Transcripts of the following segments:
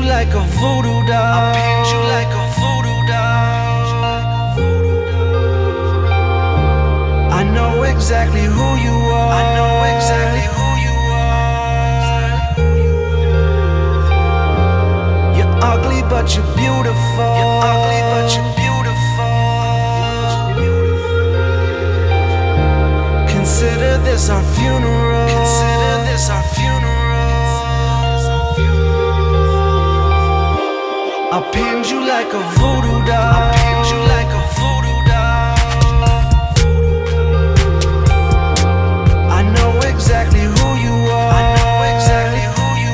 like a voodoo doll. I pinned you like a voodoo doll. I know exactly who you are. I know exactly who you are. You're ugly but you're beautiful. You're ugly but you're beautiful. Consider this our funeral. Consider this our funeral. I pinned you like a voodoo doll. I pinned you like a voodoo doll. I know exactly who you are. I know exactly who you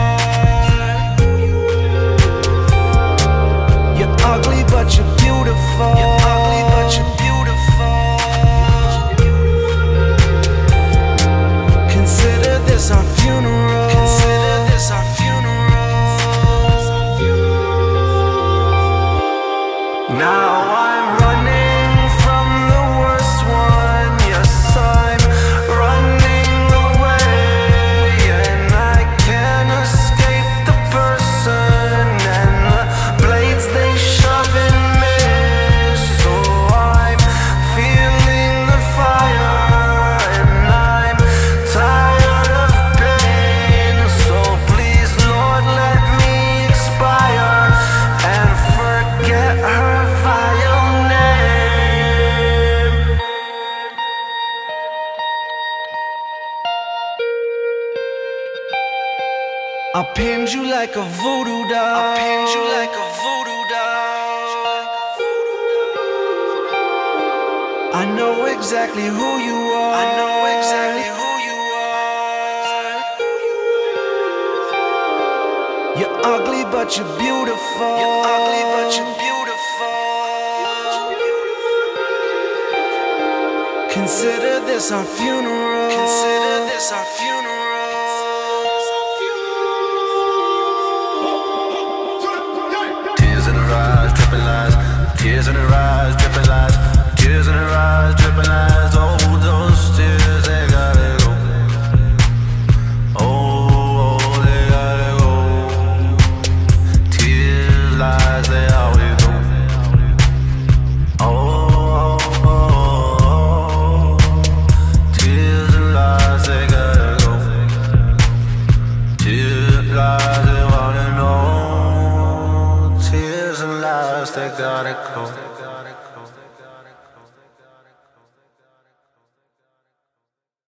are. You're ugly but you're beautiful. You're ugly but you're beautiful. Consider this our funeral. Consider this our funeral. Now I'm running from the worst one. Yes, I'm running away, and I can't escape the person and the blades they shove in me. So I'm feeling the fire, and I'm tired of pain. So please, Lord, let me expire and forget her vile name. I pinned you like a voodoo doll. I pinned you like a voodoo doll. I know exactly who you are. I know exactly who you are. You're ugly but you're beautiful. You're ugly but you're beautiful. Consider this our funeral. Consider this our funeral. Tears in her eyes, dripping lies. Tears in her eyes, dripping lies. Tears in her eyes, dripping lies.